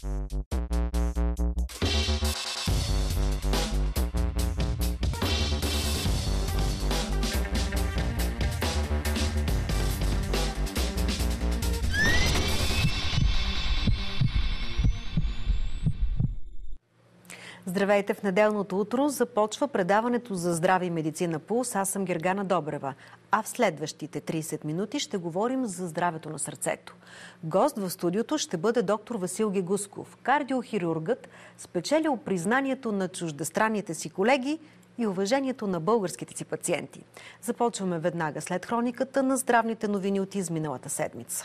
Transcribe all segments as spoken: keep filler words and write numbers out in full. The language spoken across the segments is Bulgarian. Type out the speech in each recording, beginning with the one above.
Здравейте! В неделното утро започва предаването за здраве и медицина Пулс. Аз съм Гергана Добрева. А в следващите трийсет минути ще говорим за здравето на сърцето. Гост в студиото ще бъде доктор Васил Гегусков, кардиохирургът, спечелил признанието на чуждестранните си колеги и уважението на българските си пациенти. Започваме веднага след хрониката на здравните новини от изминалата седмица.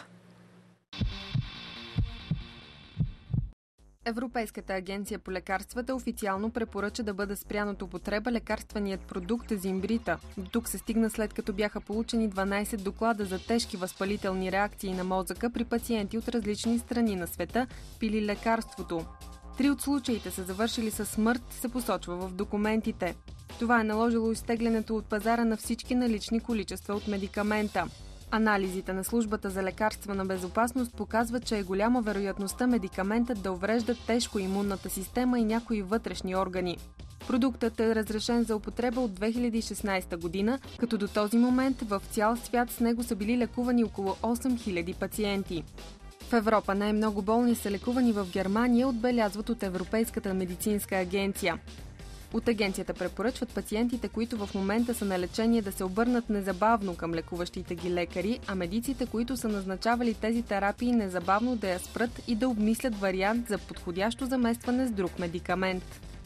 Европейската агенция по лекарствата официално препоръча да бъде спрян от употреба лекарственият продукт Зимбрита. До тук се стигна след като бяха получени дванайсет доклада за тежки възпалителни реакции на мозъка при пациенти от различни страни на света, пили лекарството. Три от случаите са завършили със смърт, се посочва в документите. Това е наложило изтеглянето от пазара на всички налични количества от медикамента. Анализите на службата за лекарствена безопасност показват, че е голяма вероятността медикаментът да уврежда тежко имунната система и някои вътрешни органи. Продуктът е разрешен за употреба от две хиляди и шестнайсета година, като до този момент в цял свят с него са били лекувани около осем хиляди пациенти. В Европа най-много болни са лекувани в Германия, отбелязват от Европейската медицинска агенция. От агенцията препоръчват пациентите, които в момента са на лечение, да се обърнат незабавно към лекуващите ги лекари, а медиците, които са назначавали тези терапии, незабавно да я спрат и да обмислят вариант за подходящо заместване с друг медикамент.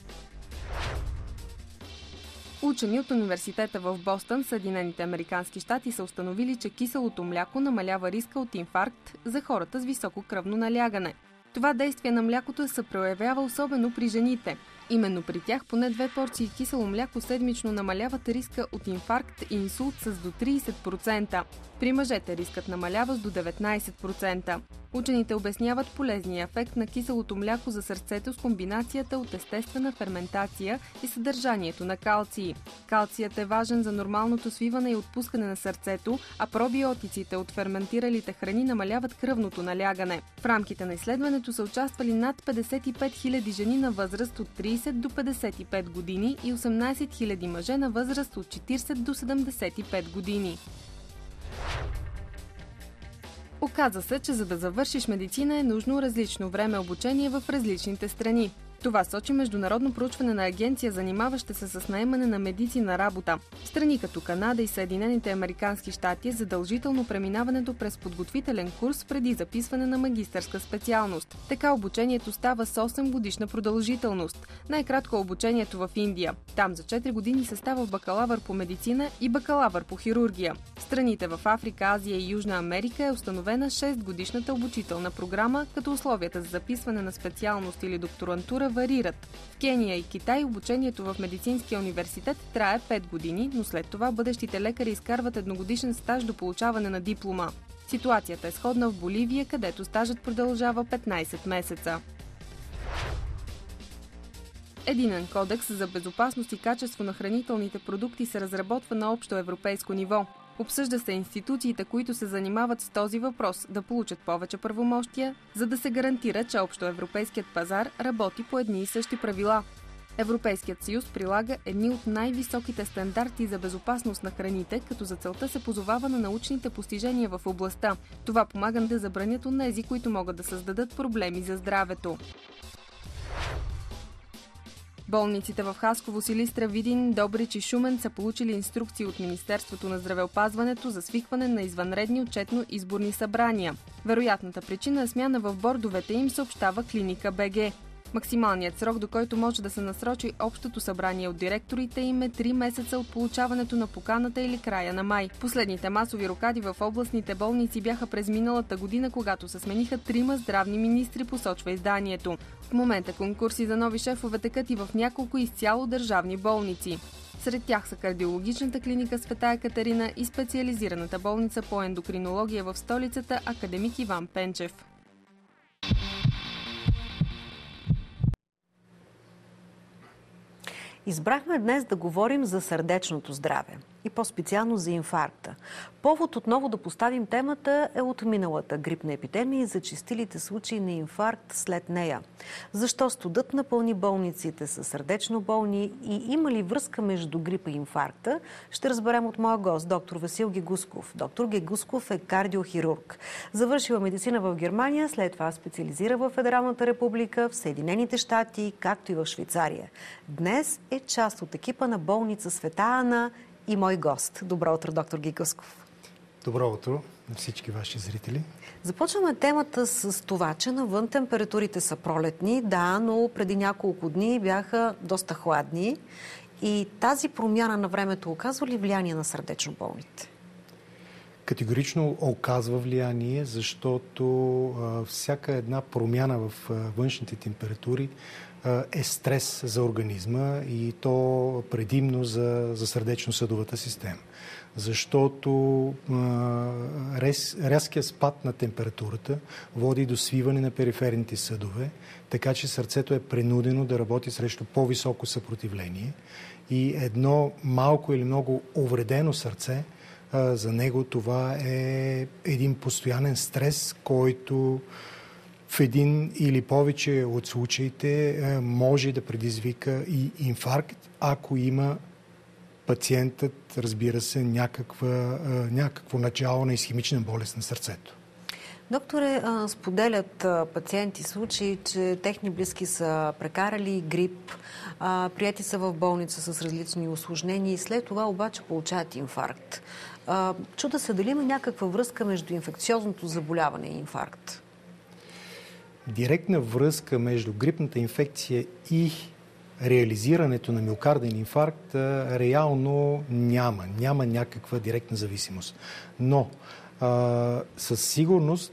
Учени от университета в Бостън, Съединените американски щати, са установили, че киселото мляко намалява риска от инфаркт за хората с високо кръвно налягане. Това действие на млякото се проявява особено при жените. Именно при тях поне две порции кисело мляко седмично намаляват риска от инфаркт и инсулт с до трийсет процента. При мъжете рискът намалява с до деветнайсет процента. Учените обясняват полезния ефект на киселото мляко за сърцето с комбинацията от естествена ферментация и съдържанието на калций. Калцият е важен за нормалното свиване и отпускане на сърцето, а пробиотиците от ферментиралите храни намаляват кръвното налягане. В рамките на изследването са участвали над петдесет и пет хиляди жени на възраст от трийсет до петдесет и пет години и осемнайсет хиляди мъже на възраст от четирийсет до седемдесет и пет години. Оказа се, че за да завършиш медицина е нужно различно време обучение в различните страни. Това сочи международно проучване на агенция, занимаваща се с наемане на медици на работа. В страни като Канада и Съединените американски щати е задължително преминаването през подготвителен курс преди записване на магистърска специалност. Така обучението става с осем годишна продължителност. Най-кратко обучението в Индия. Там за четири години се става бакалавър по медицина и бакалавър по хирургия. В страните в Африка, Азия и Южна Америка е установена шест годишната обучителна програма, като условията за записване на специалност или докторантура варират. В Кения и Китай обучението в медицинския университет трае пет години, но след това бъдещите лекари изкарват едногодишен стаж до получаване на диплома. Ситуацията е сходна в Боливия, където стажът продължава петнайсет месеца. Единен кодекс за безопасност и качество на хранителните продукти се разработва на общо европейско ниво. Обсъжда се институциите, които се занимават с този въпрос, да получат повече правомощия, за да се гарантира, че общоевропейският пазар работи по едни и същи правила. Европейският съюз прилага едни от най-високите стандарти за безопасност на храните, като за целта се позовава на научните постижения в областта. Това помага да забранят онези, които могат да създадат проблеми за здравето. Болниците в Хасково, Силистра, Видин, Добрич и Шумен са получили инструкции от Министерството на здравеопазването за свикване на извънредни отчетно-изборни събрания. Вероятната причина е смяна в бордовете им, съобщава Клиника БГ. Максималният срок, до който може да се насрочи общото събрание от директорите им, е три месеца от получаването на поканата или края на май. Последните масови рокади в областните болници бяха през миналата година, когато се смениха трима здравни министри, посочва изданието. В момента конкурси за нови шефове текат и в няколко изцяло държавни болници. Сред тях са кардиологичната клиника Света Екатерина и специализираната болница по ендокринология в столицата Академик Иван Пенчев. Избрахме днес да говорим за сърдечното здраве. и по-специално за инфаркта. Повод отново да поставим темата е от миналата грипна епидемия и зачестилите случаи на инфаркт след нея. Защо студът напълни болниците с сърдечно болни и има ли връзка между грипа и инфаркта, ще разберем от моя гост, доктор Васил Гегусков. Доктор Гегусков е кардиохирург. Завършила медицина в Германия, след това специализира в Федералната република, в Съединените щати, както и в Швейцария. Днес е част от екипа на болница Света Ана и мой гост. Добро утро, доктор Гегусков. Добро утро на всички ваши зрители. Започваме темата с това, че навън температурите са пролетни, да, но преди няколко дни бяха доста хладни и тази промяна на времето оказва ли влияние на сърдечно болните? Категорично оказва влияние, защото а, всяка една промяна в а, външните температури а, е стрес за организма и то предимно за, за сърдечно-съдовата система. Защото а, рез, рязкият спад на температурата води до свиване на периферните съдове, така че сърцето е принудено да работи срещу по-високо съпротивление и едно малко или много увредено сърце, а, за него това е един постоянен стрес, който в един или повече от случаите а, може да предизвика и инфаркт, ако има пациентът, разбира се, някаква, някакво начало на исхемична болест на сърцето. Докторе, споделят пациенти случаи, че техни близки са прекарали грип, прияти са в болница с различни усложнения и след това обаче получават инфаркт. Чуда се дали има някаква връзка между инфекциозното заболяване и инфаркт? Директна връзка между грипната инфекция и реализирането на миокарден инфаркт реално няма. Няма някаква директна зависимост. Но а, със сигурност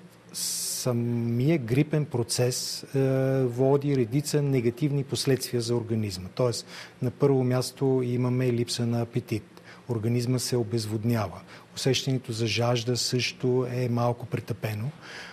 самия грипен процес а, води редица негативни последствия за организма. Тоест, на първо място имаме липса на апетит. Организма се обезводнява. Усещането за жажда също е малко притъпено.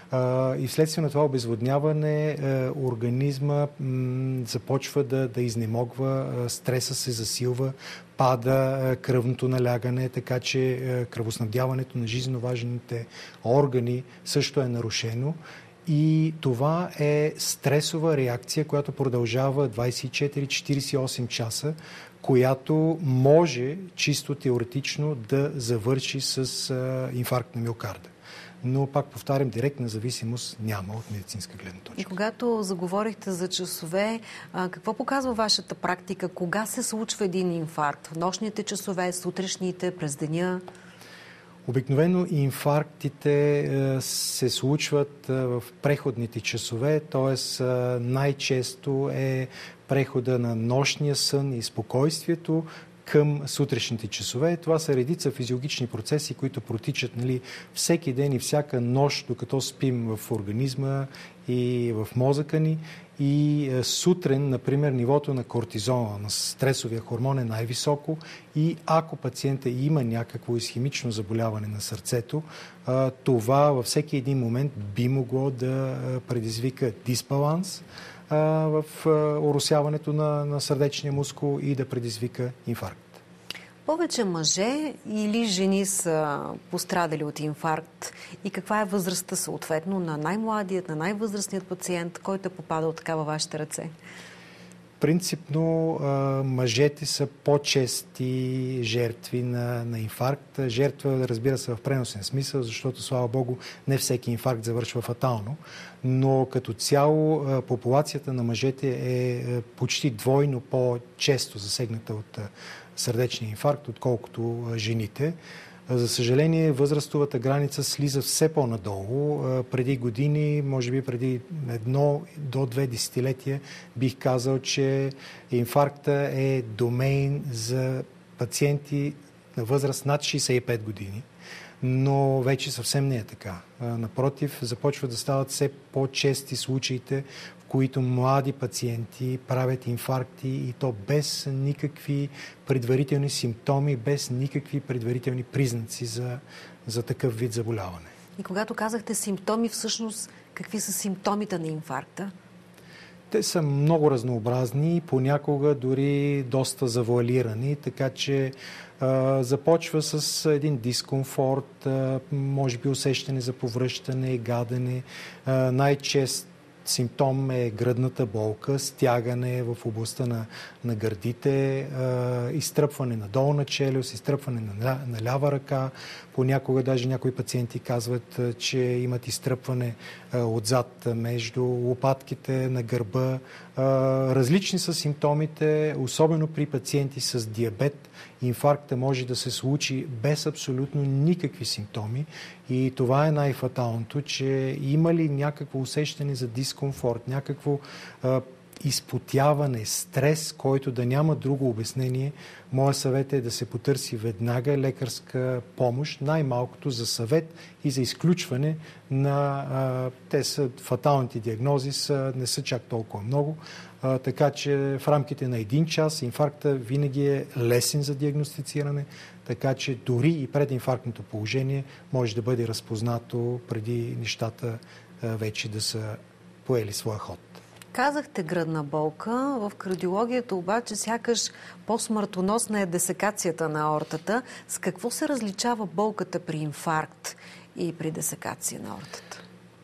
И вследствие на това обезводняване организма започва да, да изнемогва, стреса се засилва, пада кръвното налягане, така че кръвоснабдяването на жизненно важните органи също е нарушено. И това е стресова реакция, която продължава двадесет и четири до четиридесет и осем часа, която може чисто теоретично да завърши с инфаркт на миокарда. Но, пак повтарям, директна зависимост няма от медицинска гледна точка. И когато заговорихте за часове, какво показва вашата практика? Кога се случва един инфаркт? В нощните часове, сутрешните, през деня? Обикновено инфарктите се случват в преходните часове, т.е. най-често е прехода на нощния сън и спокойствието към сутрешните часове. Това са редица физиологични процеси, които протичат, нали, всеки ден и всяка нощ, докато спим в организма и в мозъка ни. И е, сутрин, например, нивото на кортизола, на стресовия хормон е най-високо и ако пациента има някакво исхемично заболяване на сърцето, е, това във всеки един момент би могло да предизвика дисбаланс е, в е, оросяването на, на сърдечния мускул и да предизвика инфаркт. Повече мъже или жени са пострадали от инфаркт и каква е възрастта съответно на най-младият, на най-възрастният пациент, който е попадал така във вашите ръце? Принципно мъжете са по-чести жертви на, на инфаркт. Жертва, разбира се, в преносен смисъл, защото, слава Богу, не всеки инфаркт завършва фатално. Но като цяло популацията на мъжете е почти двойно по-често засегната от сърдечния инфаркт, отколкото жените. За съжаление, възрастовата граница слиза все по-надолу. Преди години, може би преди едно до две десетилетия, бих казал, че инфаркта е домейн за пациенти на възраст над шейсет и пет години. Но вече съвсем не е така. Напротив, започват да стават все по-чести случаите, в които млади пациенти правят инфаркти и то без никакви предварителни симптоми, без никакви предварителни признаци за, за такъв вид заболяване. И когато казахте симптоми, всъщност какви са симптомите на инфаркта? Те са много разнообразни, понякога дори доста завуалирани, така че а, започва с един дискомфорт, а, може би усещане за повръщане, гадене. А, най-чест симптом е гръдната болка, стягане в областта на, на гърдите, а, изтръпване на долна челюст, изтръпване на, на лява ръка. Понякога даже някои пациенти казват, че имат изтръпване а, отзад между лопатките на гърба. А, различни са симптомите, особено при пациенти с диабет. Инфаркта може да се случи без абсолютно никакви симптоми и това е най-фаталното, че има ли някакво усещане за дискомфорт, някакво а, изпотяване, стрес, който да няма друго обяснение, моя съвет е да се потърси веднага лекарска помощ, най-малкото за съвет и за изключване на... А, те са фаталните диагнози, са, не са чак толкова много, а, така че в рамките на един час инфаркта винаги е лесен за диагностициране, така че дори и прединфарктното положение може да бъде разпознато преди нещата а, вече да са поели своя ход. Казахте гръдна болка. В кардиологията обаче сякаш по-смъртоносна е десекацията на аортата. С какво се различава болката при инфаркт и при десекация на аортата?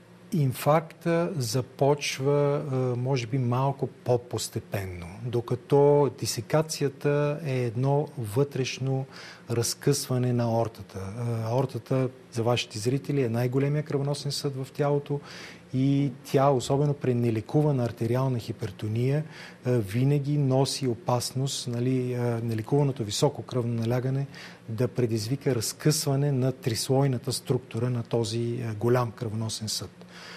Инфаркта започва, може би, малко по-постепенно, докато дисекацията е едно вътрешно разкъсване на аортата. Аортата, за вашите зрители, е най-големия кръвоносен съд в тялото и тя, особено при нелекувана артериална хипертония, винаги носи опасност, нали, нелекуваното високо кръвно налягане да предизвика разкъсване на трислойната структура на този голям кръвоносен съд,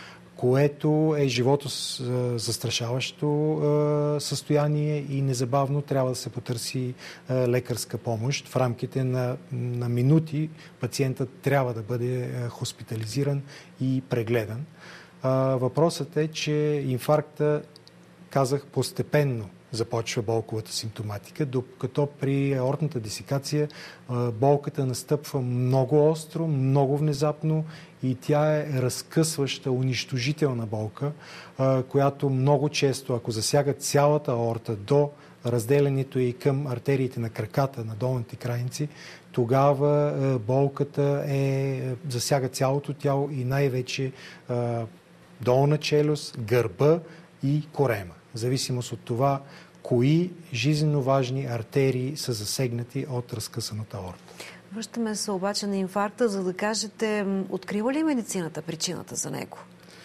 което е живото застрашаващо състояние и незабавно трябва да се потърси лекарска помощ. В рамките на, на минути пациентът трябва да бъде хоспитализиран и прегледан. Въпросът е, че инфаркта, казах, постепенно започва болковата симптоматика, докато при аортната десекация болката настъпва много остро, много внезапно и тя е разкъсваща, унищожителна болка, която много често, ако засяга цялата аорта до разделянето и към артериите на краката, на долните крайници, тогава болката е, засяга цялото тяло и най-вече долна челюст, гърба и корема. В зависимост от това, кои жизненно важни артерии са засегнати от разкъсаната аорта. Връщаме се обаче на инфаркта, за да кажете, открива ли медицината причината за него?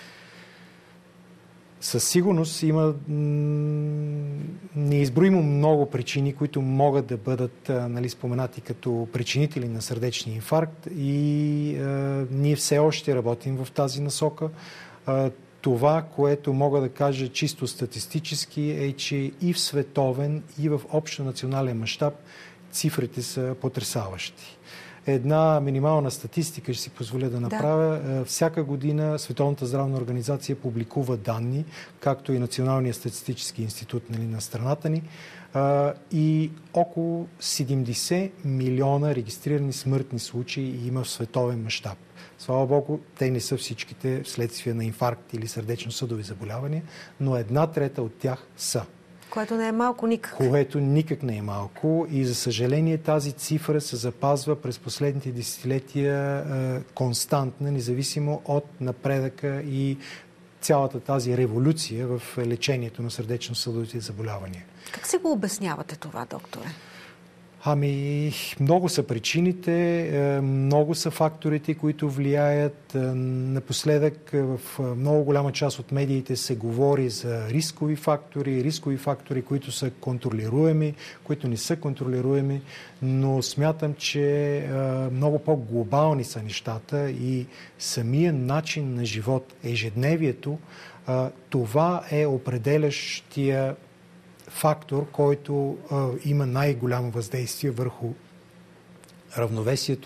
Със сигурност има неизброимо много причини, които могат да бъдат, нали, споменати като причинители на сърдечния инфаркт и е, ние все още работим в тази насока. Е, това, което мога да кажа чисто статистически, е, че и в световен, и в общонационален мащаб цифрите са потресаващи. Една минимална статистика ще си позволя да направя. Да. Всяка година Световната здравна организация публикува данни, както и Националния статистически институт, нали, на страната ни, и около седемдесет милиона регистрирани смъртни случаи има в световен мащаб. Слава Богу, те не са всичките вследствие на инфаркт или сърдечно-съдови заболявания, но една трета от тях са. Което не е малко никак. Което никак не е малко и за съжаление тази цифра се запазва през последните десетилетия е, константна, независимо от напредъка и цялата тази революция в лечението на сърдечно-съдовите заболявания. Как си го обяснявате това, докторе? Ами, много са причините, много са факторите, които влияят. Напоследък в много голяма част от медиите се говори за рискови фактори, рискови фактори, които са контролируеми, които не са контролируеми, но смятам, че много по-глобални са нещата и самия начин на живот, ежедневието, това е определящия фактор, който а, има най-голямо въздействие върху равновесието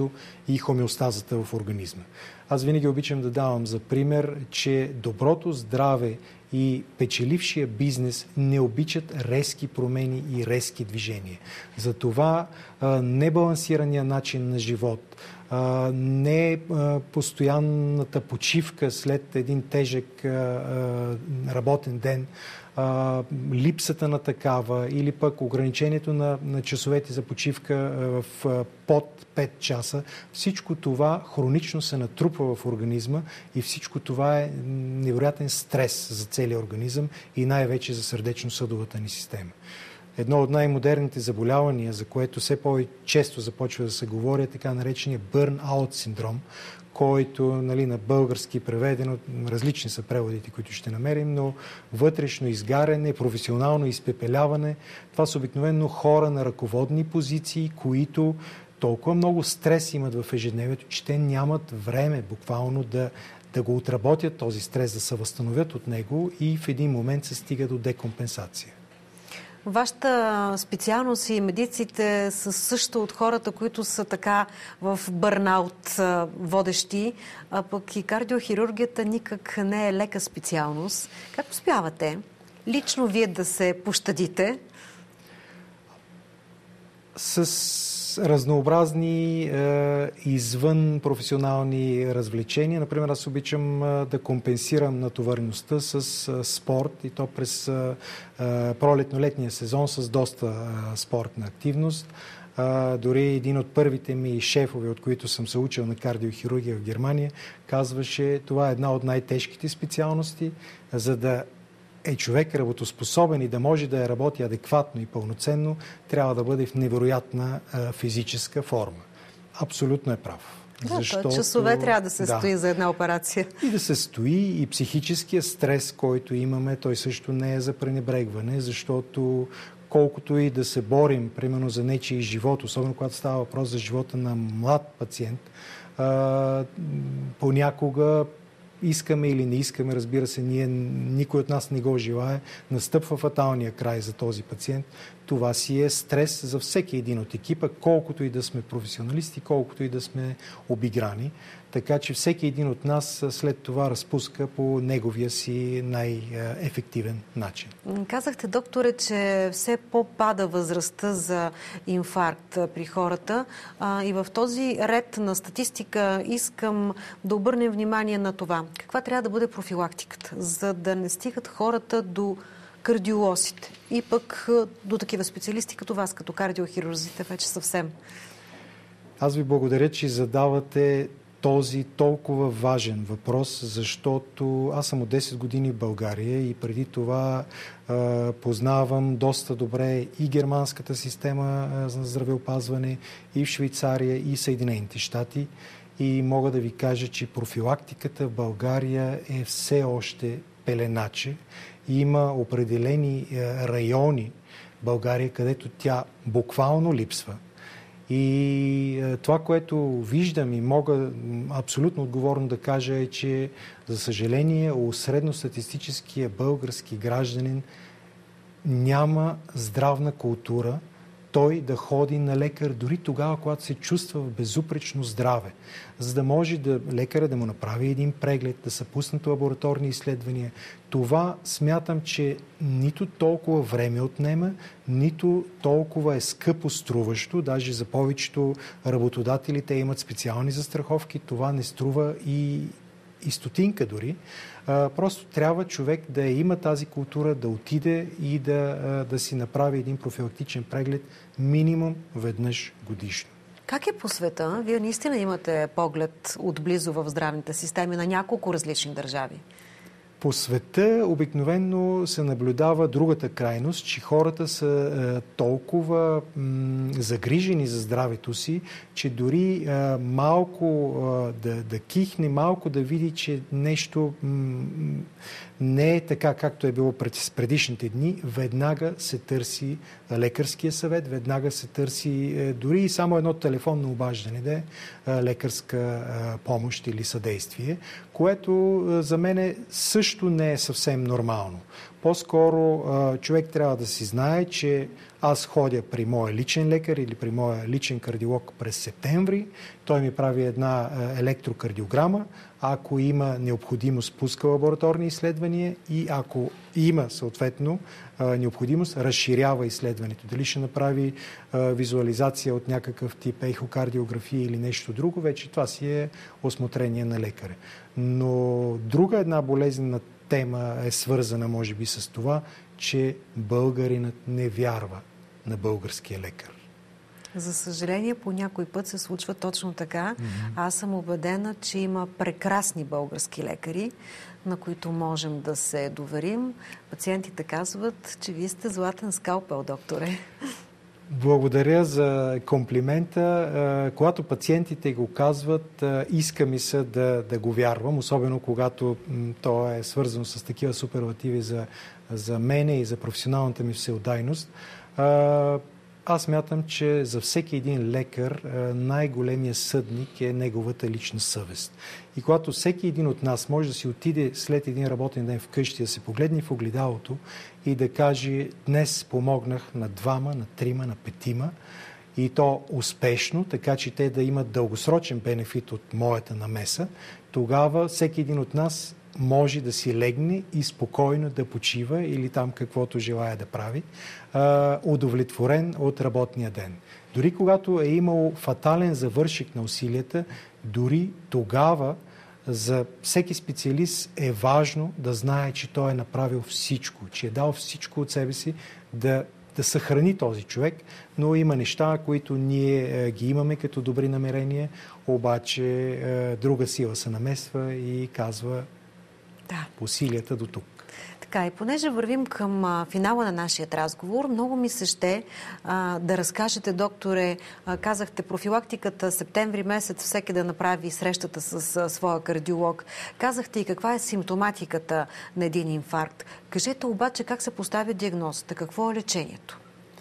и хомеостазата в организма. Аз винаги обичам да давам за пример, че доброто здраве и печелившия бизнес не обичат резки промени и резки движения. Затова небалансирания начин на живот, не постоянната почивка след един тежък работен ден, липсата на такава или пък ограничението на, на часовете за почивка в под пет часа, всичко това хронично се натрупва в организма и всичко това е невероятен стрес за целия организъм и най-вече за сърдечно-съдовата ни система. Едно от най-модерните заболявания, за което все по-често започва да се говори, е така наречения бърн-аут синдром, който, нали, на български преведено, различни са преводите, които ще намерим, но вътрешно изгаряне, професионално изпепеляване, това са обикновено хора на ръководни позиции, които толкова много стрес имат в ежедневието, че те нямат време буквално да, да го отработят този стрес, да се възстановят от него и в един момент се стига до декомпенсация. Вашата специалност и медиците са също от хората, които са така в бърнаут водещи, а пък и кардиохирургията никак не е лека специалност. Как успявате лично вие да се пощадите? С разнообразни е, извън професионални развлечения. Например, аз обичам е, да компенсирам натовареността с е, спорт и то през е, пролетно-летния сезон с доста е, спортна активност. Е, дори един от първите ми шефове, от които съм се учил на кардиохирургия в Германия, казваше, това е една от най-тежките специалности, за да е човек работоспособен и да може да я работи адекватно и пълноценно, трябва да бъде в невероятна а, физическа форма. Абсолютно е прав. Да, защото... часове трябва да се да. стои за една операция. И да се стои, и психическия стрес, който имаме, той също не е за пренебрегване, защото колкото и да се борим, примерно за нечий живот, особено когато става въпрос за живота на млад пациент, а, понякога искаме или не искаме, разбира се, ние, никой от нас не го желае, настъпва фаталния край за този пациент. Това си е стрес за всеки един от екипа, колкото и да сме професионалисти, колкото и да сме обиграни. Така че всеки един от нас след това разпуска по неговия си най-ефективен начин. Казахте, докторе, че все по-пада възрастта за инфаркт при хората. И в този ред на статистика искам да обърнем внимание на това. Каква трябва да бъде профилактиката, за да не стигат хората до кардиолозите и пък до такива специалисти като вас, като кардиохирурзите, вече съвсем? Аз ви благодаря, че задавате този толкова важен въпрос, защото аз съм от десет години в България и преди това а, познавам доста добре и германската система за здравеопазване, и в Швейцария, и Съединените щати. И мога да ви кажа, че профилактиката в България е все още пеленаче. Има определени райони в България, където тя буквално липсва. И това, което виждам и мога абсолютно отговорно да кажа е, че за съжаление у средностатистическия български гражданин няма здравна култура той да ходи на лекар дори тогава, когато се чувства в безупречно здраве, за да може да, лекаря да му направи един преглед, да са пуснат лабораторни изследвания. Това смятам, че нито толкова време отнема, нито толкова е скъпо струващо. Даже за повечето работодатели те имат специални застраховки. Това не струва и, и стотинка дори. А, просто трябва човек да има тази култура, да отиде и да, да си направи един профилактичен преглед минимум веднъж годишно. Как е по света? Вие наистина имате поглед отблизо в здравните системи на няколко различни държави. По света обикновено се наблюдава другата крайност, че хората са е, толкова м, загрижени за здравето си, че дори е, малко е, да, да кихне, малко да види, че нещо м, не е така, както е било пред предишните дни, веднага се търси лекарския съвет, веднага се търси е, дори и само едно телефонно обаждане да е е лекарска е, помощ или съдействие, което е, за мен също не е съвсем нормално. По-скоро е, човек трябва да си знае, че аз ходя при моя личен лекар или при моя личен кардиолог през септември, Той ми прави една електрокардиограма, ако има необходимост, пуска лабораторни изследвания и ако има съответно необходимост, разширява изследването. Дали ще направи визуализация от някакъв тип ехокардиография или нещо друго, вече това си е осмотрение на лекаря. Но друга една болезнена тема е свързана, може би, с това, че българинът не вярва на българския лекар. За съжаление, по някой път се случва точно така. Mm-hmm. Аз съм убедена, че има прекрасни български лекари, на които можем да се доверим. Пациентите казват, че вие сте златен скалпел, докторе. Благодаря за комплимента. Когато пациентите го казват, иска ми се да, да го вярвам, особено когато то е свързано с такива суперлативи за, за мене и за професионалната ми всеотдайност. Аз мятам, че за всеки един лекар най-големият съдник е неговата лична съвест. И когато всеки един от нас може да си отиде след един работен ден вкъщи, да се погледне в огледалото и да каже: днес помогнах на двама, на трима, на петима, и то успешно, така че те да имат дългосрочен бенефит от моята намеса, тогава всеки един от нас може да си легне и спокойно да почива или там каквото желая да прави, удовлетворен от работния ден. Дори когато е имало фатален завършек на усилията, дори тогава за всеки специалист е важно да знае, че той е направил всичко, че е дал всичко от себе си да, да съхрани този човек, но има неща, които ние ги имаме като добри намерения, обаче друга сила се намесва и казва: да, усилията до тук. Така, и понеже вървим към а, финала на нашия разговор, много ми се ще а, да разкажете, докторе, а, казахте профилактиката септември месец, всеки да направи срещата с а, своя кардиолог. Казахте и каква е симптоматиката на един инфаркт. Кажете обаче как се поставя диагнозата, какво е лечението?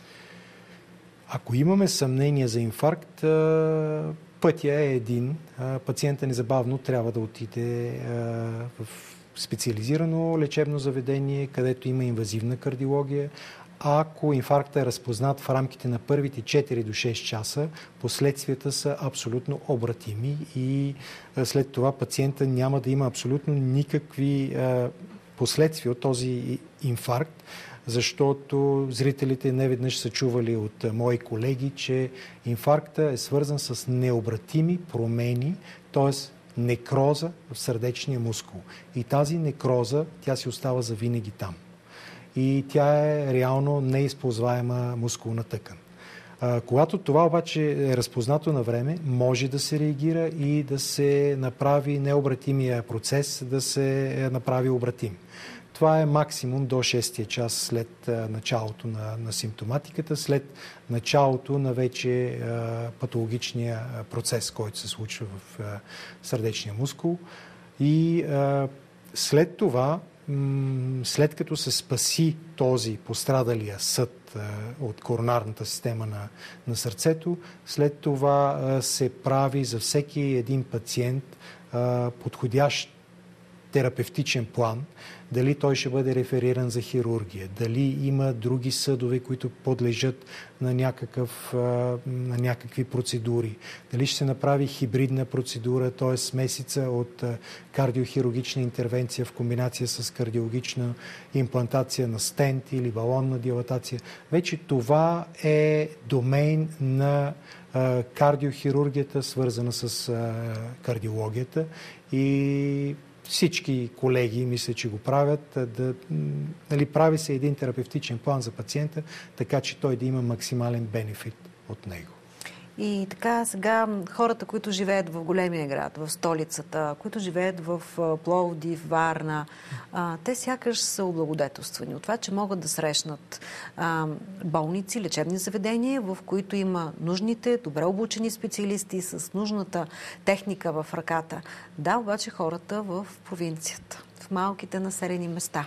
Ако имаме съмнение за инфаркт, а, пътя е един. А, пациента незабавно трябва да отиде а, в специализирано лечебно заведение, където има инвазивна кардиология. Ако инфарктът е разпознат в рамките на първите четири до шест часа, последствията са абсолютно обратими и след това пациента няма да има абсолютно никакви последствия от този инфаркт, защото зрителите неведнъж са чували от мои колеги, че инфарктът е свързан с необратими промени, т.е. некроза в сърдечния мускул. И тази некроза, тя си остава завинаги там. И тя е реално неизползваема мускулна тъкан. А, когато това обаче е разпознато на време, може да се реагира и да се направи необратимия процес, да се направи обратим. Това е максимум до шестия час след а, началото на, на симптоматиката, след началото на вече а, патологичния процес, който се случва в а, сърдечния мускул. И а, след това, м- след като се спаси този пострадалия съд а, от коронарната система на, на сърцето, след това а, се прави за всеки един пациент а, подходящ терапевтичен план, дали той ще бъде рефериран за хирургия, дали има други съдове, които подлежат на, някакъв, на някакви процедури, дали ще се направи хибридна процедура, т.е. смесица от кардиохирургична интервенция в комбинация с кардиологична имплантация на стент или балонна дилатация. Вече това е домейн на кардиохирургията, свързана с кардиологията, и всички колеги, мисля, че го правят, да, нали, прави се един терапевтичен план за пациента, така че той да има максимален бенефит от него. И така сега хората, които живеят в големия град, в столицата, които живеят в Пловдив, Варна, те сякаш са облагодетелствани от това, че могат да срещнат болници, лечебни заведения, в които има нужните, добре обучени специалисти с нужната техника в ръката. Да, обаче хората в провинцията, в малките населени места.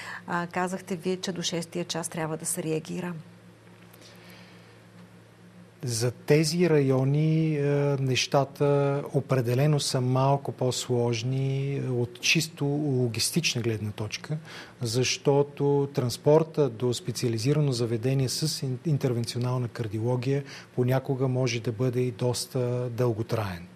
Казахте вие, че до шестия час трябва да се реагира. За тези райони нещата определено са малко по-сложни от чисто логистична гледна точка, защото транспорта до специализирано заведение с интервенционална кардиология понякога може да бъде и доста дълготраен.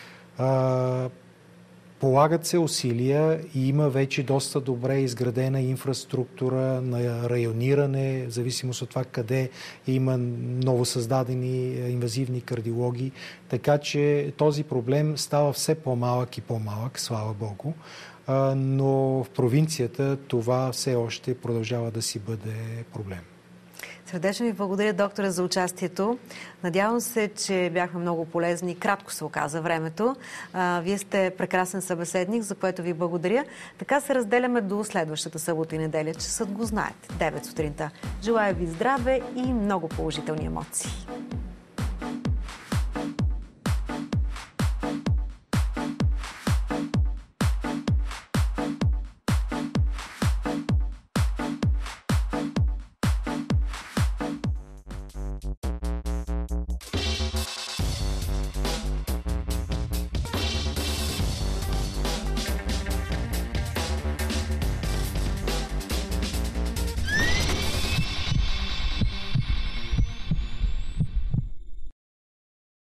Полагат се усилия и има вече доста добре изградена инфраструктура на райониране, в зависимост от това къде има новосъздадени инвазивни кардиологи. Така че този проблем става все по-малък и по-малък, слава Богу. Но в провинцията това все още продължава да си бъде проблем. Сърдечно ви благодаря, доктора, за участието. Надявам се, че бяхме много полезни. Кратко се оказа времето. А, вие сте прекрасен събеседник, за което ви благодаря. Така се разделяме до следващата събота и неделя. Часът го знаете. девет сутринта. Желая ви здраве и много положителни емоции.